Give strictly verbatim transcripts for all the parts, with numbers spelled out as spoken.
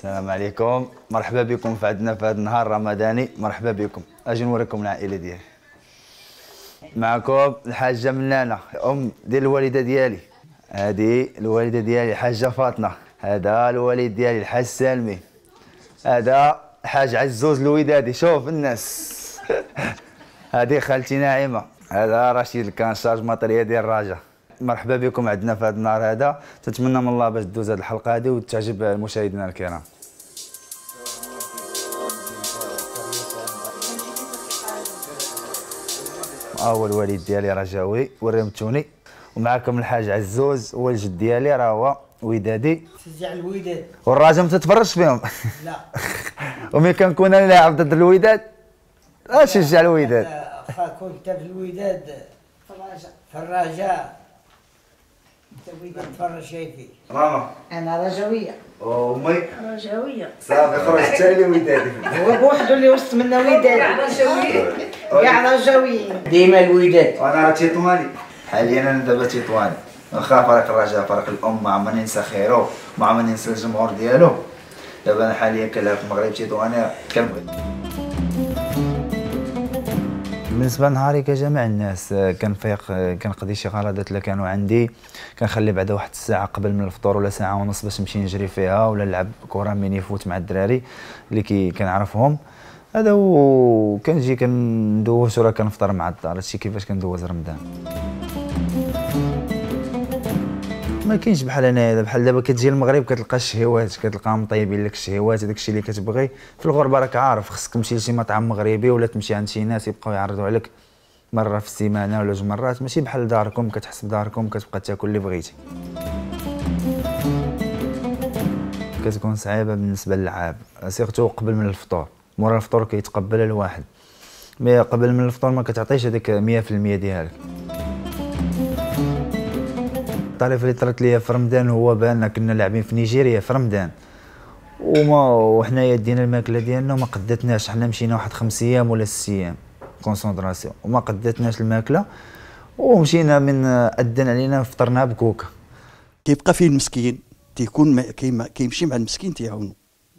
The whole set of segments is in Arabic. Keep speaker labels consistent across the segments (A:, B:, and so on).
A: السلام عليكم، مرحبا بكم في عندنا في هذا النهار الرمضاني. مرحبا بكم. اجي نوريكم العائله ديالي. معكم الحاجه منانه، ام ديال الوالده ديالي. هذه الوالده ديالي الحاجه فاطمه. هذا الوالد ديالي الحاج سالمي. هذا الحاج عزوز الودادي. شوف الناس. هذه خالتي ناعمه. هذا رشيد كان شارج ماتريا ديال الراجا. مرحبا بكم عندنا في هذا النهار هذا. تنتمنى من الله باش تدوز هذه الحلقه هذه وتعجب مشاهدينا الكرام. اول الوالد ديالي رجاوي ورمتوني، ومعكم الحاج عزوز هو الجد ديالي راه هو ودادي.
B: شجع الوداد.
A: والراجل ما تتفرجش فيهم.
B: لا.
A: وملي كنكون انا لاعب ضد الوداد لا شجع الوداد.
B: اخا كنت في الوداد في الرجاء في الرجاء انت وداد تفرج شايفي.
A: ماما
C: انا رجاويه.
A: وامي
C: رجاويه.
A: صافي خرج حتى لي ودادي.
C: هو بوحدو اللي وسط منا وداد. كاع رجاويين. كاع رجاويين.
B: ديما الوداد.
A: وانا راه تيطواني حاليا. انا دابا تيطواني واخا فريق الرجاء فريق الام ما عمرني ننسى خيرو ما عمرني ننسى الجمهور ديالو. دابا انا حاليا كنلعب في المغرب تيطواني كنبغي. بالنسبه لنهاري كجميع الناس كنفيق كنقضي شي غرضات اللي كانوا عندي، كنخلي بعدا واحد الساعه قبل من الفطور ولا ساعه ونص باش نمشي نجري فيها ولا نلعب كره ميني فوت مع الدراري اللي كي كنعرفهم. هذا هو كنجي كندوز وراه كنفطر مع الدار. هادشي كيفاش كندوز رمضان. ما كاينش بحال انايا بحال دابا كتجي المغرب كتلقى الشهيوات كتلقاهم طيبين لك الشهيوات هذاك الشيء اللي كتبغي. في الغربه راك عارف خصك تمشي لشي مطعم مغربي ولا تمشي عند شي ناس يبقاو يعرضوا عليك مره في السيمانه ولا جوج مرات، ماشي بحال داركم كتحس بداركم كتبقى تاكل اللي بغيتي. كتكون صعيبه بالنسبه للعاب سيرتو قبل من الفطور. مورا الفطور كيتقبل الواحد، مي قبل من الفطور ما كتعطيش هذيك مية في المية ديالك. الطريفه اللي طرات ليا في رمضان هو بان كنا لاعبين في نيجيريا في رمضان وما وحنايا دينا الماكله ديالنا وما قداتناش. حنا مشينا واحد خمس ايام ولا ست ايام كونسونطراسيون وما قداتناش الماكله ومشينا من اذن علينا فطرنا بكوكا.
D: كيبقى فيه المسكين تيكون كيمشي مع المسكين تيعاونو.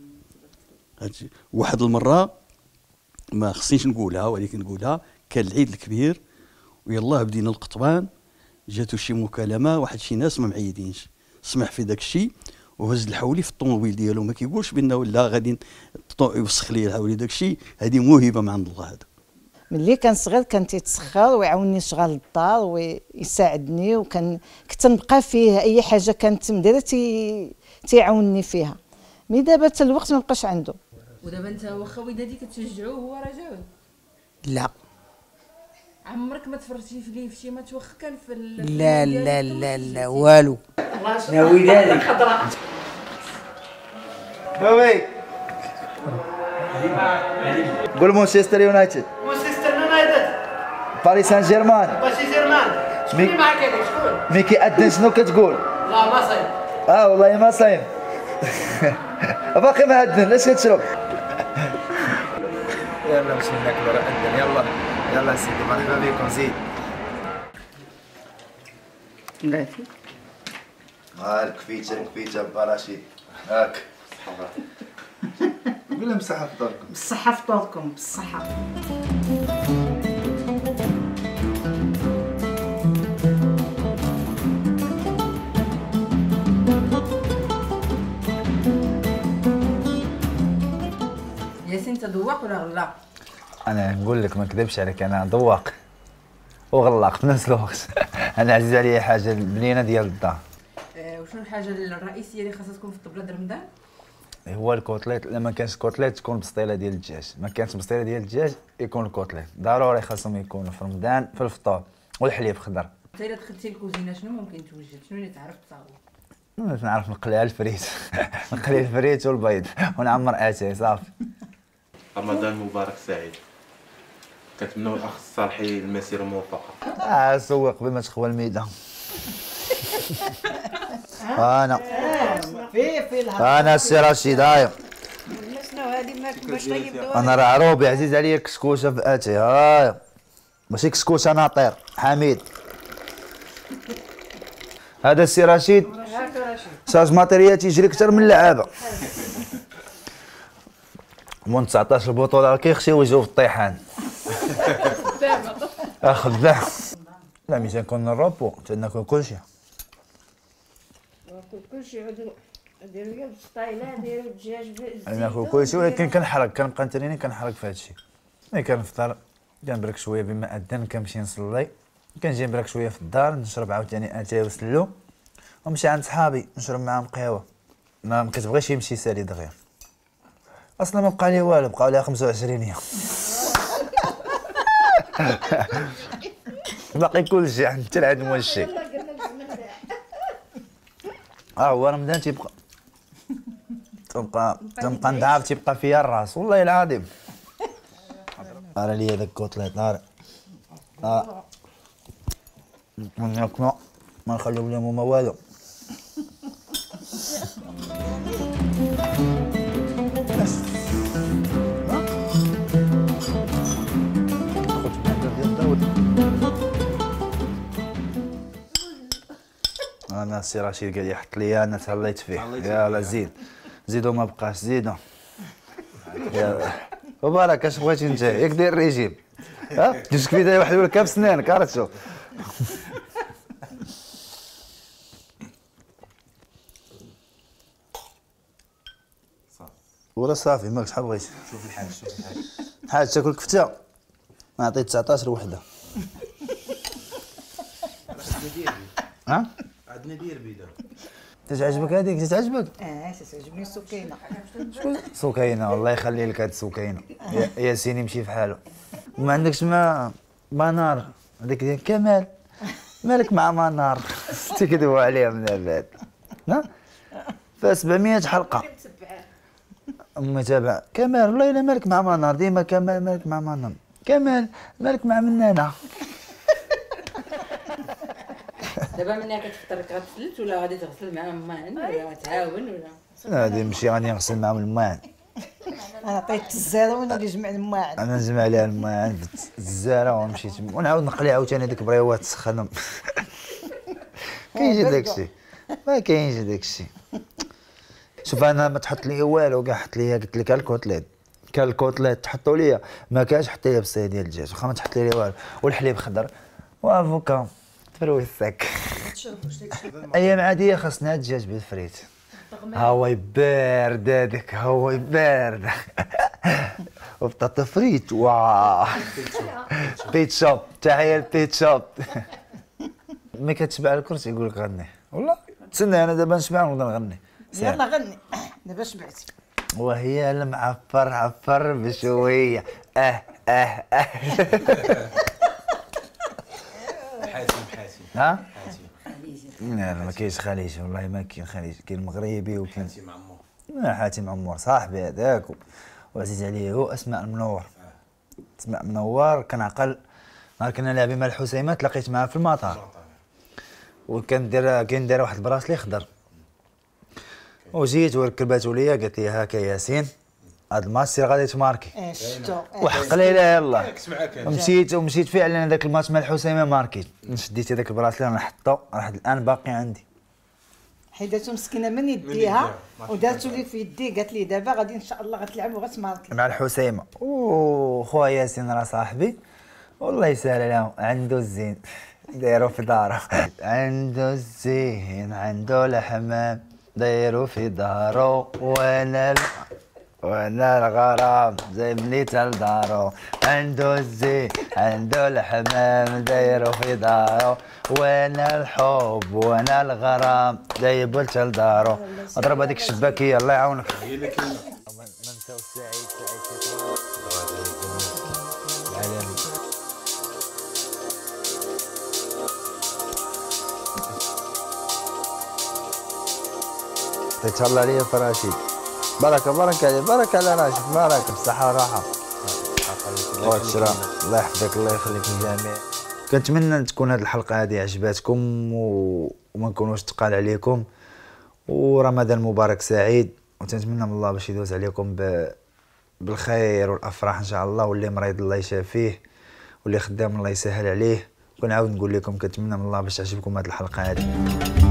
D: واحد المره ما خصنيش نقولها ولكن نقولها، كان العيد الكبير ويلاه بدينا القطوان، جاتو شي مكالمه واحد شي ناس ما معيدينش، سمح في داك الشيء وهز الحولي في الطوموبيل ديالو. ما كيقولش بان ولا غادي يوسخ لي الحولي. داك الشيء هذه موهبه من عند الله. هذا
C: ملي كان صغير كان تيتسخر ويعاونني شغال الدار ويساعدني، وكان كنت نبقى فيه اي حاجه كانت مديره تي تيعاونني فيها. مي دابا حتى الوقت ما بقاش عنده.
E: ودابا انت واخا ودادي كتشجعوه هو رجاوي؟
C: لا.
E: عمرك ما تفرجتي فيه في شي ماتش واخا كان في
B: لا لا لا لا والو. يا ودادي
A: بوي قول مانشستر يونايتد.
B: مانشستر يونايتد.
A: باريس سان جيرمان.
B: باريس جيرمان. شكون معاك هذاك شكون؟
A: مي كيأذن شنو كتقول؟
B: لا ما صايم.
A: اه والله ما صايم. باقي ما أذن لاش كتشرب؟ يلا باش ناكلو راه أذن. يلا يلا سيدي مرحبا بكم زيد.
C: بلاتي
A: هاك كفيتها كفيتها برشيد هاك. قول لهم صحة فطوركم.
C: بالصحه فطوركم بالصحه.
E: ياسين تذوق ولا غلا؟
A: انا نقول لك ما نكذبش عليك انا ذواق وغلاق في نفس الوقت. انا عزيز عليا حاجه البنينه ديال الدار.
E: أه وشنو الحاجه الرئيسيه اللي خاصها تكون في الطبله د رمضان؟
A: هو الكوتليت. لما كانش كوتليت تكون بسطيله ديال الدجاج، ما كانش بسطيله ديال الدجاج يكون الكوتليت. ضروري خاصهم يكونوا في رمضان في الفطور. والحليب خضر.
E: انت الا دخلتي الكوزينه شنو ممكن توجد؟ شنو اللي تعرف تصاوب؟
A: نعرف نقليها الفريت. نقلي الفريت والبيض ونعمر اتاي صافي.
F: رمضان مبارك سعيد. كنتمنوا الاخ الصالحي المسيره موفقه.
A: اه سوق قبل ما تخوى الميده. انا
B: في في
A: انا السي رشيد هايا.
C: شنو هذه ماك باش طيبتوها؟
A: انا راه عروبي عزيز عليا الكسكوشه في اتاي. هايا ماشي كسكوشه ناطير حميد. هذا السي رشيد شارج ماتيريال تيجري اكثر من اللعابه. من تسعطاش البطوله راه كيخشيو يجيو في الطيحان. خدام. لا مي تنكون نروبو تناكل كلشي.
C: ناكل كلشي عودو نديرو غير السطايله نديرو الدجاج بالزيت.
A: ناكل كلشي ولكن كنحرق كنبقى نتريني كنحرق في هادشي. ملي كنفطر كنبرك شويه بما اذن كنمشي نصلي كنجي نبرك شويه في الدار نشرب عاوتاني اتاي وسلو ونمشي عند صحابي نشرب معاهم قهوه. ما كتبغيش يمشي سالي دغيا اصلا ما بقى لي والو بقاو لي خمسة وعشرين يوم. باقي كلشي حتى العيد موالشي. اه هو رمضان تيبقى تبقى تبقى نضعف تيبقى فيا الراس والله العظيم. راه لي هذاك كوطليط طارق اه ناكلو ما نخليو لهم هما والو. انا السي رشيد قال لي حط لي انا تهليت فيه. يلا زيد زيدو ما بقاش زيدو. يلا مبارك اش بغيتي انت ياك دير الريجيم ها جوج كبيده واحد ولا كاب سنانك عرفتو. ولا صافي ماك شحال بغيتي.
F: شوف الحاج شوف الحاج.
A: الحاج تاكل كفته نعطيه تسعطاش وحده. ها
F: عندنا دير بيدا.
A: تتعجبك هذيك تتعجبك؟
C: اه تعجبني السكينه.
A: سكينه الله يخلي لك هاد السكينه. ياسين يمشي في حاله. ما عندكش ما منار هذيك ديال كمال مالك مع منار تكذبوا عليها من بعد. ها ف سبعمية حلقه متابع كمال والله الا مالك مع منار ديما كمال مالك مع منار كمال مالك مع منانه.
E: دابا منين كتفطر كتفلت ولا غادي تغسل مع المان ولا تعاون ولا
A: غادي نمشي غادي نغسل معاهم الماعن.
C: انا عطيت الزاره وانا اللي جمع الماعن.
A: انا نجمع عليها الماعن في الزاره ونمشي تما ونعاود نقلي عاوتاني هذيك بريوات تسخنهم. كاينش داكشي ما كاينش داكشي. شوف انا ما تحط لي والو كاع حط لي قلت لك الكوتليت كان الكوتليت تحطوا لي ما كانش حط لي بصيه ديال الدجاج واخا ما تحط لي والو والحليب خضر وافوكا تفروي الساك. ايام عاديه خاصنا الدجاج بالفريت. ها هو بارد هذاك ها هو بارد. وبطاطا فريت واه بيت شوب تحيه البيت شوب. ملي كتشبع الكرسي يقول لك غني والله تسنى انا دابا نشبع ونبدا نغني.
C: يلا غني دابا شبعت.
A: وهي المعفر عفر بشويه اه اه اه.
F: حاتم حاتم.
A: ها؟
F: حاتم.
A: لا ما كاينش خليج والله ما كاين خليج كاين مغربي وكاين
F: حاتم عمور.
A: لا حاتم عمور صاحبي هذاك وعزيز عليه هو اسماء المنور. اسماء منور كنعقل نهار كنا لاعبين مع الحسيمه تلاقيت معاه في المطار وكندير كندير واحد البراسلي خضر وجيت وركباتو ليا قالت لي هاكا ياسين هاد الماتش سير غادي تماركي.
C: اه شفتو
A: وحق ليلى يلاه
F: ياك معاك انا.
A: ومشيت ومشيت فعلا هذاك الماتش مع الحسيمه ماركيت شديت هذاك البراسلي نحطو راه الان باقي عندي.
C: حيداتو مسكينه من يديها ودارتو لي في يدي قالت لي دابا غادي ان شاء الله غتلعب وغتماركي
A: مع الحسيمه. وخويا ياسين راه صاحبي والله يسهل عليهم عنده الزين دايرو في دارو. عنده الزين عنده الحمام دايرو في دارو وانا ال... وانا الغرام جايبني تا لدارو. عنده الزين عنده الحمام دايرو في دارو وانا الحب وانا الغرام جايبو تا لدارو. اضرب هذيك الشباكيه الله يعاونك.
F: هي اللي كاينه.
A: ما نساو سعيد سعيد العالمي. تهلا لي فراشيد بركه بركه عليه بركه على راشد بركه بصحه وراحه. والشرا الله يحفظك الله يخليك الجميع. كنتمنى تكون هذه الحلقه هذه عجباتكم و... وما نكونوش ثقال عليكم ورمضان مبارك سعيد وتنتمنى من الله باش يدوز عليكم ب... بالخير والافراح ان شاء الله. واللي مريض الله يشافيه واللي خدام الله يسهل عليه. ونعاود نقول لكم كنتمنى من الله باش تعجبكم هذه الحلقه هذه.